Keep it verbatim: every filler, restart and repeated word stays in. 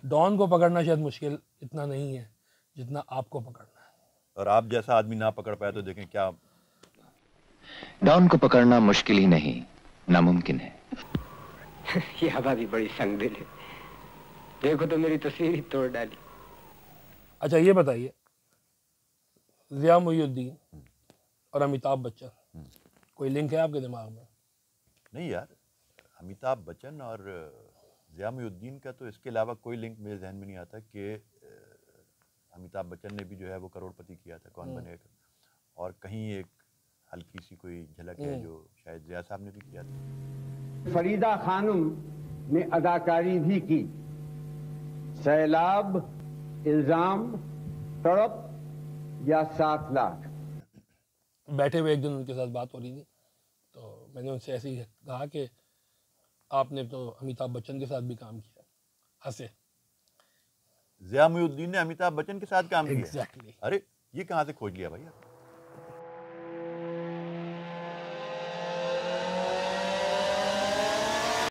Don को पकड़ना शायद मुश्किल इतना नहीं है जितना आपको पकड़ना है। और आप जैसा आदमी ना पकड़ पाया तो देखें क्या। डॉन को पकड़ना मुश्किल ही नहीं, नामुमकिन है। ये हवा भी बड़ी संगदिल है, देखो तो मेरी तस्वीर ही तोड़ डाली। अच्छा ये बताइए, ज़िया मुईउद्दीन और अमिताभ बच्चन कोई लिंक है आपके दिमाग में? नहीं यार, अमिताभ बच्चन और ज़िया मुईउद्दीन का तो इसके अलावा कोई लिंक मेरे जहन में नहीं आता कि अमिताभ बच्चन ने भी जो है वो करोड़पति किया था कौन बनेगा, और कहीं एक हल्की सी कोई झलक है जो शायद ज़िया साहब ने भी किया था। फरीदा खानम ने अदाकारी भी की। सैलाब, इल्जाम, तड़प या सात लाख। बैठे हुए एक दिन उनके साथ बात हो रही थी तो मैंने उनसे ऐसे ही कहा कि आपने तो अमिताभ बच्चन के साथ भी काम किया, हंसे। ज़िया मुईउद्दीन ने अमिताभ बच्चन के साथ काम exactly. किया? अरे ये कहाँ से खोज लिया भाई आप?